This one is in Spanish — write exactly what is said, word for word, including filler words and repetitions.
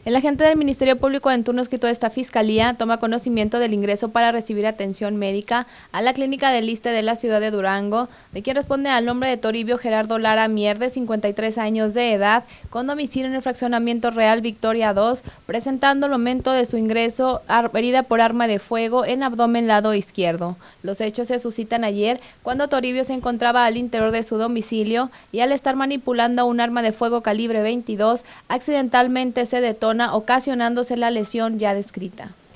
El agente del Ministerio Público en turno adscrito de esta fiscalía toma conocimiento del ingreso para recibir atención médica a la clínica del Iste de la ciudad de Durango, de quien responde al nombre de Toribio Gerardo Lara Mier, de cincuenta y tres años de edad, con domicilio en el fraccionamiento Real Victoria dos, presentando al momento de su ingreso herida por arma de fuego en abdomen lado izquierdo. Los hechos se suscitan ayer cuando Toribio se encontraba al interior de su domicilio y al estar manipulando un arma de fuego calibre veintidós, accidentalmente se detona, ocasionándose la lesión ya descrita.